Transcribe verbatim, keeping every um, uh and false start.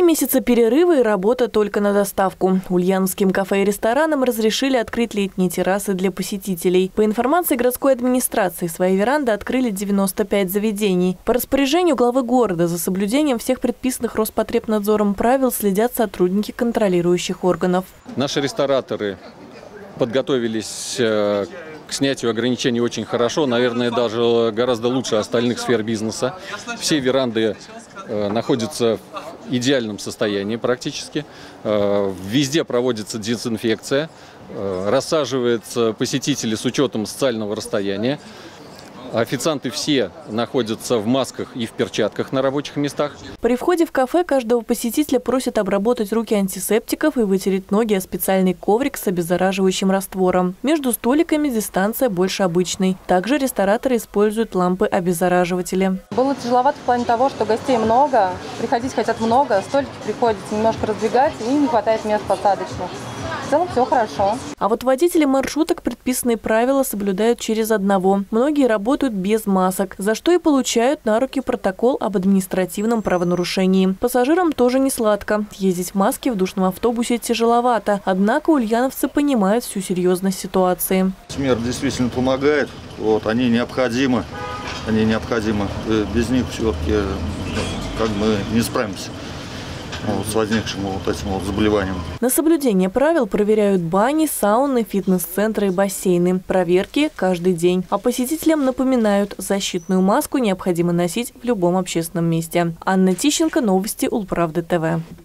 месяца перерыва и работа только на доставку. Ульяновским кафе и ресторанам разрешили открыть летние террасы для посетителей. По информации городской администрации, свои веранды открыли девяносто пять заведений. По распоряжению главы города за соблюдением всех предписанных Роспотребнадзором правил следят сотрудники контролирующих органов. Наши рестораторы подготовились к снятию ограничений очень хорошо, наверное, даже гораздо лучше остальных сфер бизнеса. Все веранды находятся в идеальном состоянии практически. Везде проводится дезинфекция, рассаживаются посетители с учетом социального расстояния. Официанты все находятся в масках и в перчатках на рабочих местах. При входе в кафе каждого посетителя просят обработать руки антисептиков и вытереть ноги о специальный коврик с обеззараживающим раствором. Между столиками дистанция больше обычной. Также рестораторы используют лампы-обеззараживатели. Было тяжеловато в плане того, что гостей много, приходить хотят много, столики приходится немножко раздвигать и не хватает мест посадочных. В целом все хорошо. А вот водители маршруток предписанные правила соблюдают через одного. Многие работают без масок, за что и получают на руки протокол об административном правонарушении. Пассажирам тоже не сладко. Ездить в маске в душном автобусе тяжеловато. Однако ульяновцы понимают всю серьезность ситуации. Мер действительно помогает. Вот, они необходимы. Они необходимы. Без них все-таки как мы не справимся с возникшим вот этим вот заболеванием. На соблюдение правил проверяют бани, сауны, фитнес-центры и бассейны. Проверки каждый день. А посетителям напоминают, защитную маску необходимо носить в любом общественном месте. Анна Тищенко, новости Улправды ТВ.